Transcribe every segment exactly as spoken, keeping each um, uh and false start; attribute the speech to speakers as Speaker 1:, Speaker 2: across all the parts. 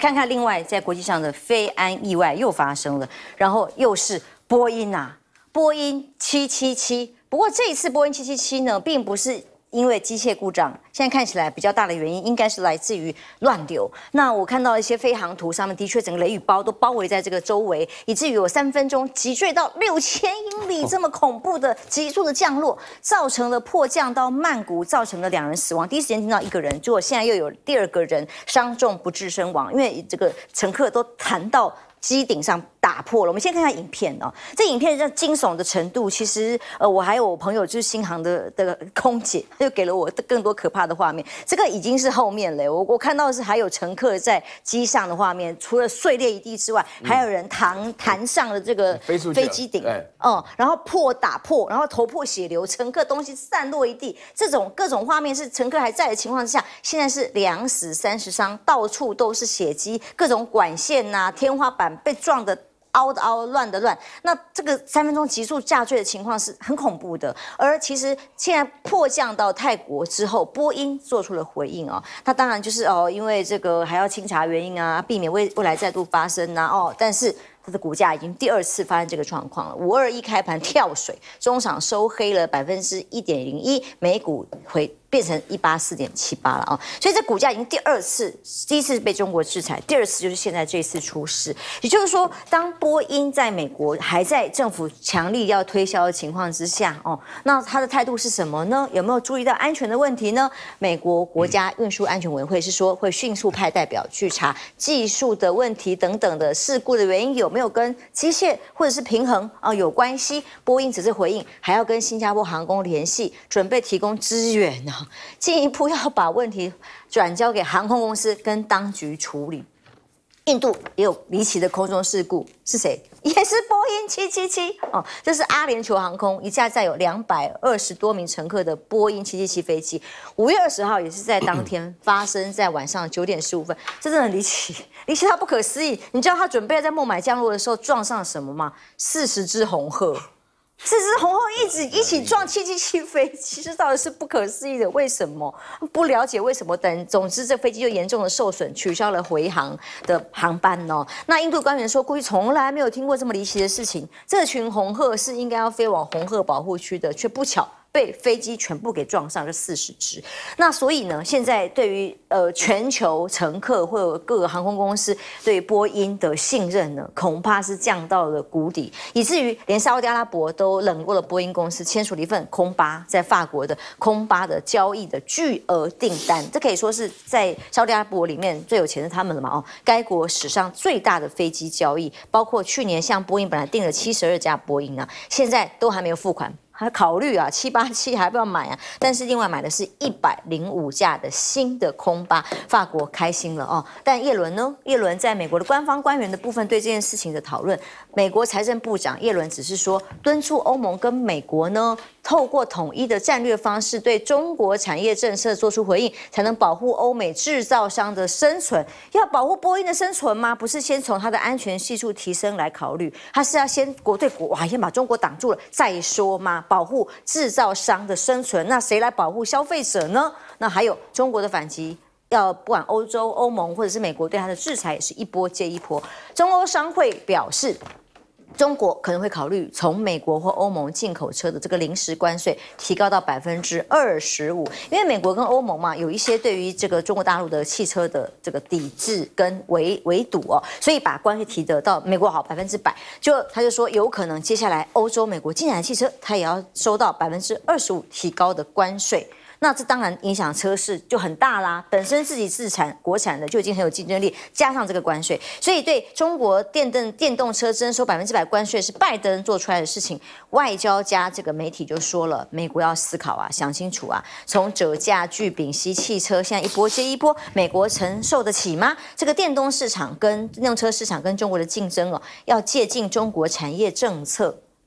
Speaker 1: 看看另外在国际上的飞安意外又发生了，然后又是波音啊，波音七七七。不过这一次波音七七七呢，并不是因为机械故障，现在看起来比较大的原因应该是来自于乱流。那我看到一些飞航图上面，的确整个雷雨包都包围在这个周围，以至于有三分钟急坠到六千英里这么恐怖的急速的降落，造成了迫降到曼谷，造成了两人死亡。第一时间听到一个人，结果现在又有第二个人伤重不治身亡，因为这个乘客都弹到机顶上打破了。我们先看看影片哦，这影片这惊悚的程度，其实呃，我还有我朋友就是新航的的空姐，就给了我更多可怕的画面。这个已经是后面了，我我看到的是还有乘客在机上的画面，除了碎裂一地之外，还有人弹弹上了这个飞机顶，嗯，然后破打破，然后头破血流，乘客东西散落一地，这种各种画面是乘客还在的情况之下，现在是两死三十伤，到处都是血迹，各种管线呐、啊、天花板被撞的凹的凹，乱的乱。那这个三分钟急速下坠的情况是很恐怖的。而其实现在迫降到泰国之后，波音做出了回应哦。那当然就是哦，因为这个还要清查原因啊，避免未未来再度发生啊哦。但是它的股价已经第二次发生这个状况了，五二一开盘跳水，中场收黑了百分之一点零一，每股回。变成一八四点七八了啊，所以这股价已经第二次，第一次被中国制裁，第二次就是现在这次出事。也就是说，当波音在美国还在政府强力要推销的情况之下，哦，那他的态度是什么呢？有没有注意到安全的问题呢？美国国家运输安全委员会是说会迅速派代表去查技术的问题等等的事故的原因有没有跟机械或者是平衡啊有关系。波音只是回应，还要跟新加坡航空联系，准备提供支援呢。进一步要把问题转交给航空公司跟当局处理。印度也有离奇的空中事故，是谁？也是波音七七七哦，这是阿联酋航空一架载有两百二十多名乘客的波音七七七飞机，五月二十号也是在当天发生在晚上九点十五分，这真的很离奇，离奇到不可思议。你知道他准备在孟买降落的时候撞上了什么吗？四十只红鹤。四只红鹤一直一起撞七七七飞机，这到底是不可思议的。为什么？不了解为什么。等总之，这飞机就严重的受损，取消了回航的航班哦。那印度官员说，过去从来没有听过这么离奇的事情。这群红鹤是应该要飞往红鹤保护区的，却不巧被飞机全部给撞上，这四十只。那所以呢，现在对于呃全球乘客或者各个航空公司对波音的信任呢，恐怕是降到了谷底，以至于连沙烏地阿拉伯都冷落了波音公司，签署了一份空巴在法国的空巴的交易的巨额订单。这可以说是在沙烏地阿拉伯里面最有钱的他们了嘛哦，该国史上最大的飞机交易，包括去年向波音本来订了七十二架波音啊，现在都还没有付款。还考虑啊，七八七还不要买啊，但是另外买的是一百零五架的新的空巴，法国开心了哦。但叶伦呢？叶伦在美国的官方官员的部分对这件事情的讨论，美国财政部长叶伦只是说，敦促欧盟跟美国呢，透过统一的战略方式对中国产业政策做出回应，才能保护欧美制造商的生存。要保护波音的生存吗？不是先从它的安全系数提升来考虑，它是要先国对国，哇，先把中国挡住了再说吗？保护制造商的生存，那谁来保护消费者呢？那还有中国的反击，要不管欧洲、欧盟或者是美国对它的制裁，也是一波接一波。中欧商会表示，中国可能会考虑从美国或欧盟进口车的这个临时关税提高到百分之二十五，因为美国跟欧盟嘛，有一些对于这个中国大陆的汽车的这个抵制跟围围堵哦，所以把关税提得到美国好百分之百，就他就说有可能接下来欧洲、美国进来的汽车，它也要收到百分之二十五提高的关税。那这当然影响车市就很大啦，本身自己自产国产的就已经很有竞争力，加上这个关税，所以对中国电动电动车征收百分之百关税是拜登做出来的事情。外交家这个媒体就说了，美国要思考啊，想清楚啊，从折价聚丙烯汽车现在一波接一波，美国承受得起吗？这个电动市场跟电动车市场跟中国的竞争哦，要借鉴中国产业政策。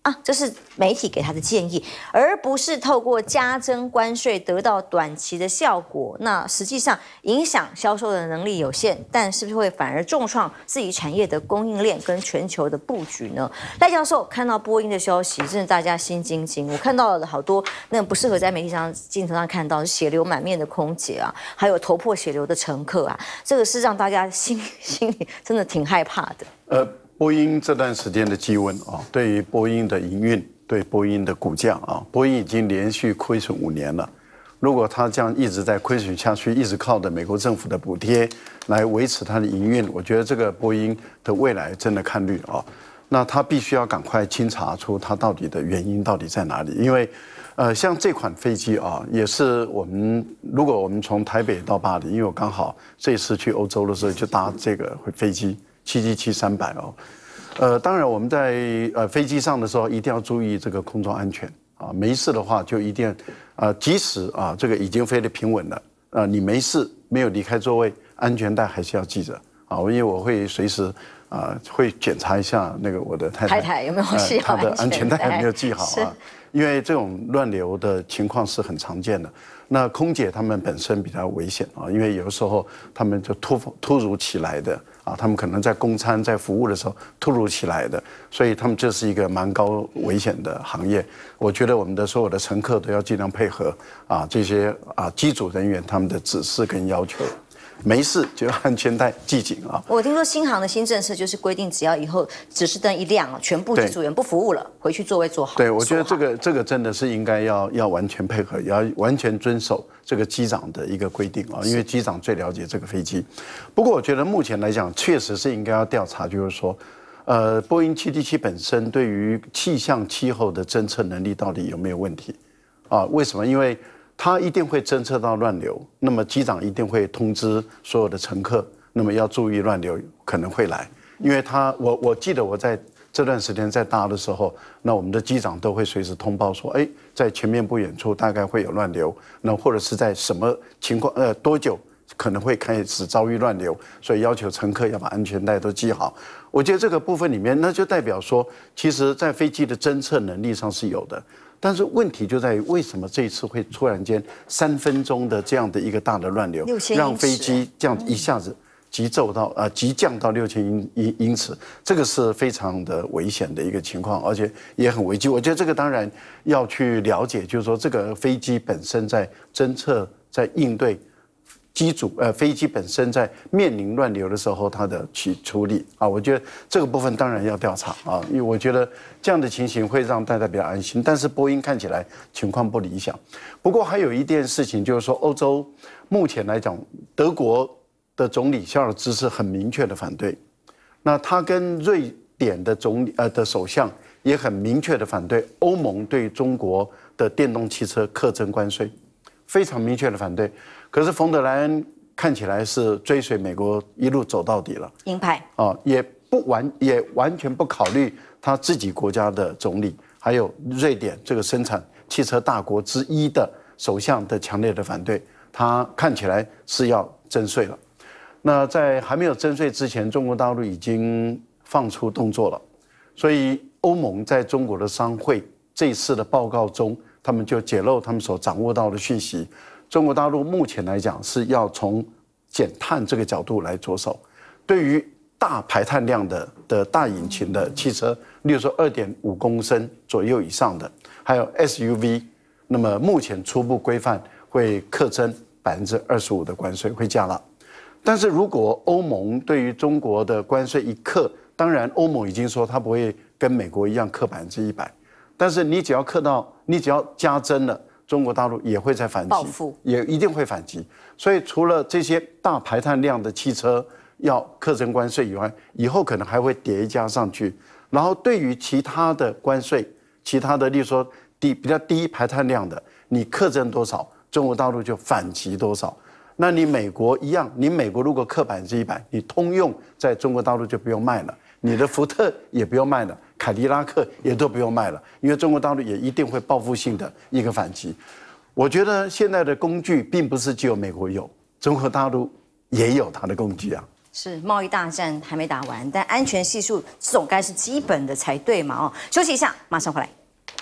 Speaker 1: 啊，这是媒体给他的建议，而不是透过加征关税得到短期的效果。那实际上影响销售的能力有限，但是不是会反而重创自己产业的供应链跟全球的布局呢？赖教授看到波音的消息，真的大家心惊惊。我看到了好多那不适合在媒体上镜头上看到，是血流满面的空姐啊，还有头破血流的乘客啊，这个是让大家心心里真的挺害怕的。
Speaker 2: 呃。波音这段时间的基温啊，对于波音的营运，对波音的股价啊，波音已经连续亏损五年了。如果它这样一直在亏损下去，一直靠着美国政府的补贴来维持它的营运，我觉得这个波音的未来真的看绿啊。那它必须要赶快清查出它到底的原因到底在哪里，因为，呃，像这款飞机啊，也是我们如果我们从台北到巴黎，因为我刚好这次去欧洲的时候就搭这个飞机。七七七三百哦，呃，当然我们在呃飞机上的时候一定要注意这个空中安全啊，没事的话就一定啊，即使啊这个已经飞得平稳了，啊你没事没有离开座位，安全带还是要系着啊，因为我会随时啊会检查一下那个我的太太
Speaker 1: 太太有没有系好
Speaker 2: 她的安全带有没有系好啊，因为这种乱流的情况是很常见的。那空姐她们本身比较危险啊，因为有的时候她们就突突如其来的啊，她们可能在供餐在服务的时候突如其来的，所以她们这是一个蛮高危险的行业。我觉得我们的所有的乘客都要尽量配合啊，这些啊机组人员他们的指示跟要求。没事就安全带系紧啊！
Speaker 1: 我听说新航的新政策就是规定，只要以后指示灯一亮啊，全部机组员不服务了，回去座位坐好。
Speaker 2: 对，我觉得这个这个真的是应该要要完全配合，也要完全遵守这个机长的一个规定啊，因为机长最了解这个飞机。不过我觉得目前来讲，确实是应该要调查，就是说，呃，波音七七七本身对于气象气候的侦测能力到底有没有问题啊？为什么？因为它一定会侦测到乱流，那么机长一定会通知所有的乘客，那么要注意乱流可能会来，因为他我我记得我在这段时间在搭的时候，那我们的机长都会随时通报说，哎，在前面不远处大概会有乱流，那或者是在什么情况呃多久可能会开始遭遇乱流，所以要求乘客要把安全带都系好。我觉得这个部分里面，那就代表说，其实在飞机的侦测能力上是有的。但是问题就在于，为什么这一次会突然间三分钟的这样的一个大的乱流，让飞机这样一下子急骤到呃急降到六千英英英尺，这个是非常的危险的一个情况，而且也很危机。我觉得这个当然要去了解，就是说这个飞机本身在侦测、在应对。机组呃，飞机本身在面临乱流的时候，它的去处理啊，我觉得这个部分当然要调查啊，因为我觉得这样的情形会让大家比较安心。但是波音看起来情况不理想。不过还有一件事情就是说，欧洲目前来讲，德国的总理肖尔兹是很明确的反对，那他跟瑞典的总理呃的首相也很明确的反对欧盟对中国的电动汽车课征关税，非常明确的反对。可是冯德莱恩看起来是追随美国一路走到底了，
Speaker 1: 鹰派
Speaker 2: 啊，也不完也完全不考虑他自己国家的总理，还有瑞典这个生产汽车大国之一的首相的强烈的反对，他看起来是要征税了。那在还没有征税之前，中国大陆已经放出动作了，所以欧盟在中国的商会这一次的报告中，他们就揭露他们所掌握到的讯息。中国大陆目前来讲是要从减碳这个角度来着手，对于大排碳量的的大引擎的汽车，例如说二点五公升左右以上的，还有 S U V， 那么目前初步规范会课征百分之二十五的关税，会加了。但是如果欧盟对于中国的关税一课，当然欧盟已经说它不会跟美国一样课百分之一百，但是你只要课到，你只要加征了。中国大陆也会在反击，也一定会反击。所以除了这些大排碳量的汽车要课征关税以外，以后可能还会叠加上去。然后对于其他的关税，其他的例如说低比较低排碳量的，你课征多少，中国大陆就反击多少。那你美国一样，你美国如果课百分之一百，你通用在中国大陆就不用卖了，你的福特也不用卖了。凯迪拉克也都不用卖了，因为中国大陆也一定会报复性的一个反击。我觉得现在的工具并不是只有美国有，中国大陆也有它的工具啊。
Speaker 1: 是贸易大战还没打完，但安全系数这种该是基本的才对嘛？哦，休息一下，马上回来。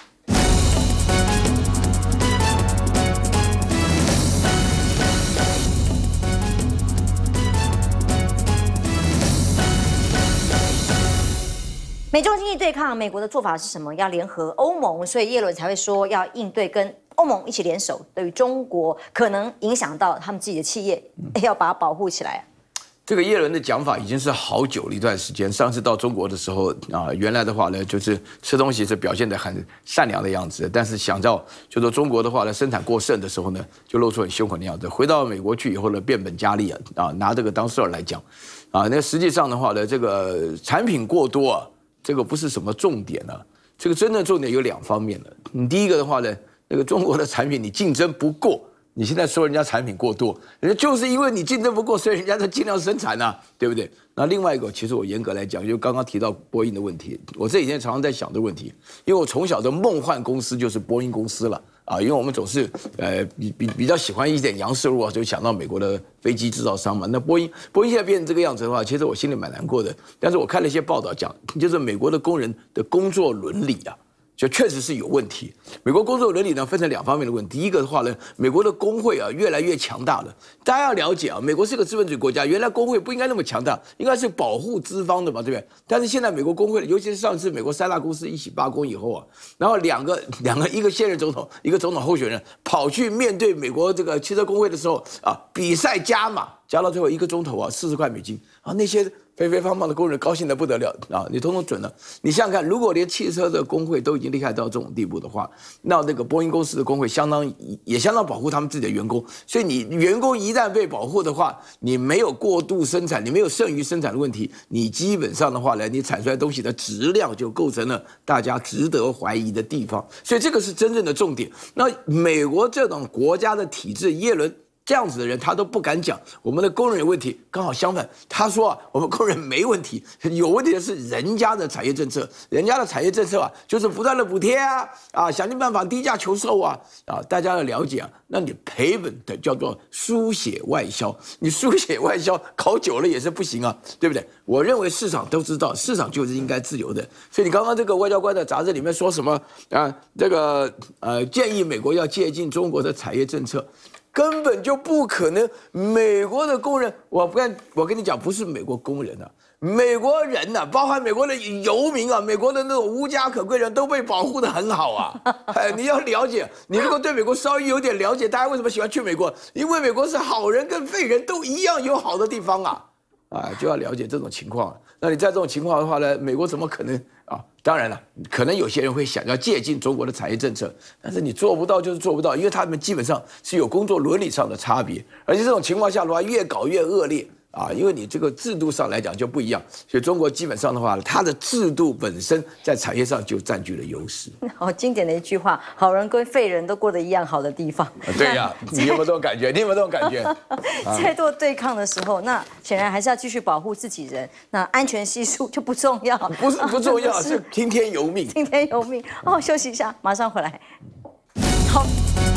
Speaker 1: 美中经济对抗，美国的做法是什么？要联合欧盟，所以耶伦才会说要应对，跟欧盟一起联手，对于中国可能影响到他们自己的企业，要把它保护起来。
Speaker 3: 这个耶伦的讲法已经是好久了一段时间。上次到中国的时候啊，原来的话呢，就是吃东西是表现得很善良的样子，但是想到就说中国的话呢，生产过剩的时候呢，就露出很凶狠的样子。回到美国去以后呢，变本加厉啊，啊，拿这个当事儿来讲，啊，那实际上的话呢，这个产品过多啊。这个不是什么重点啊，这个真正重点有两方面的。你第一个的话呢，那个中国的产品你竞争不过，你现在说人家产品过多，人家就是因为你竞争不过，所以人家在尽量生产啊，对不对？那另外一个，其实我严格来讲，就刚刚提到波音的问题，我这几天常常在想这个问题，因为我从小的梦幻公司就是波音公司了。啊，因为我们总是呃比比比较喜欢一点洋事物啊，就想到美国的飞机制造商嘛。那波音波音现在变成这个样子的话，其实我心里蛮难过的。但是我看了一些报道讲，就是美国的工人的工作伦理啊，就确实是有问题。美国工作伦理呢分成两方面的问题。第一个的话呢，美国的工会啊越来越强大了。大家要了解啊，美国是个资本主义国家，原来工会不应该那么强大，应该是保护资方的嘛，对不对？但是现在美国工会，尤其是上次美国三大公司一起罢工以后啊，然后两个两个一个现任总统，一个总统候选人跑去面对美国这个汽车工会的时候啊，比赛加码，加到最后一个钟头啊四十块美金啊，那些飞飞胖胖的工人高兴得不得了啊！你通通准了。你想想看，如果连汽车的工会都已经厉害到这种地步的话，那那个波音公司的工会相当也相当保护他们自己的员工。所以你员工一旦被保护的话，你没有过度生产，你没有剩余生产的问题，你基本上的话呢，你产出来东西的质量就构成了大家值得怀疑的地方。所以这个是真正的重点。那美国这种国家的体制，耶伦这样子的人他都不敢讲我们的工人有问题，刚好相反，他说啊，我们工人没问题，有问题的是人家的产业政策，人家的产业政策啊，就是不断的补贴啊，啊，想尽办法低价求售啊，啊，大家要了解啊，那你赔本的叫做书写外销，你书写外销搞久了也是不行啊，对不对？我认为市场都知道，市场就是应该自由的，所以你刚刚这个外交官的杂志里面说什么啊？这个呃，建议美国要借鉴中国的产业政策。根本就不可能！美国的工人，我不跟我跟你讲，不是美国工人啊，美国人呐、啊，包含美国的游民啊，美国的那种无家可归人都被保护得很好啊！哎，你要了解，你如果对美国稍微有点了解，大家为什么喜欢去美国？因为美国是好人跟废人都一样有好的地方啊！啊，就要了解这种情况。那你在这种情况的话呢，美国怎么可能啊？当然了，可能有些人会想要借鉴中国的产业政策，但是你做不到就是做不到，因为他们基本上是有工作伦理上的差别，而且这种情况下的话，越搞越恶劣。啊，因为你这个制度上来讲就不一样，所以中国基本上的话，它的制度本身在产业上就占据了优势。
Speaker 1: 好经典的一句话：好人跟废人都过得一样好的地方。
Speaker 3: 啊、对呀、啊，你有没有这种感觉？你有没有这种感觉？
Speaker 1: 在做对抗的时候，那显然还是要继续保护自己人，那安全系数就不重要。
Speaker 3: 不是不重要，是听天由命。
Speaker 1: 听天由命。哦，休息一下，马上回来。好。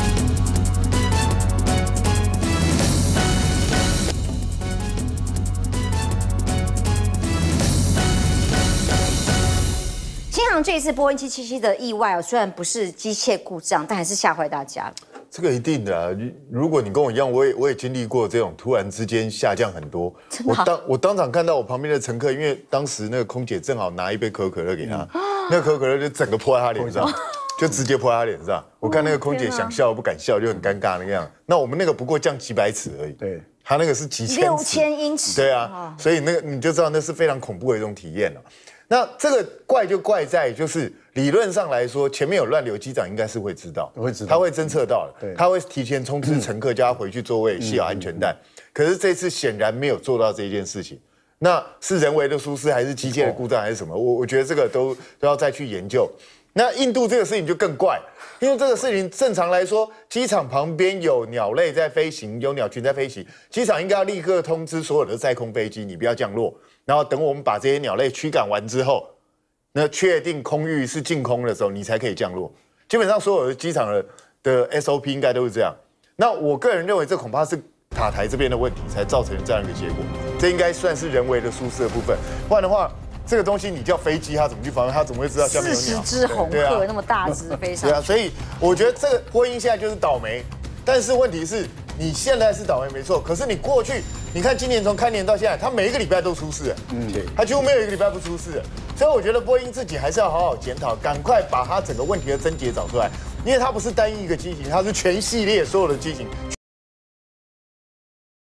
Speaker 1: 新航这一次波音七七七的意外啊，虽然不是机械故障，但还是吓坏大家了。
Speaker 4: 这个一定的啊！如果你跟我一样，我也我也经历过这种突然之间下降很多。我当我当场看到我旁边的乘客，因为当时那个空姐正好拿一杯可口可乐给他，嗯、那个可口可乐就整个泼在他脸上，就直接泼在他脸上。我看那个空姐想笑不敢笑，就很尴尬那个样。那我们那个不过降几百尺而已，
Speaker 2: 对，
Speaker 4: 他那个是几千尺，
Speaker 1: 六千英尺。
Speaker 4: 对啊，所以那个你就知道那是非常恐怖的一种体验了。那这个怪就怪在，就是理论上来说，前面有乱流，机长应该是会知道，
Speaker 2: 会知道，
Speaker 4: 他会侦测到
Speaker 2: 的，
Speaker 4: 他会提前通知乘客，叫他回去座位系好安全带。可是这次显然没有做到这件事情，那是人为的疏失，还是机械的故障，还是什么？我我觉得这个都都要再去研究。那印度这个事情就更怪，因为这个事情正常来说，机场旁边有鸟类在飞行，有鸟群在飞行，机场应该要立刻通知所有的在空飞机，你不要降落。然后等我们把这些鸟类驱赶完之后，那确定空域是净空的时候，你才可以降落。基本上所有的机场的的 S O P 应该都是这样。那我个人认为，这恐怕是塔台这边的问题，才造成这样一个结果。这应该算是人为的疏失的部分，不然的话。这个东西你叫飞机，它怎么去防御？它怎么会知道下面有鸟？
Speaker 1: 四十只红鹤那么大只飞上。
Speaker 4: 对啊，所以我觉得这个波音现在就是倒霉，但是问题是你现在是倒霉没错，可是你过去你看今年从开年到现在，它每一个礼拜都出事，嗯，对，它几乎没有一个礼拜不出事，所以我觉得波音自己还是要好好检讨，赶快把它整个问题的症结找出来，因为它不是单一一个机型，它是全系列所有的机型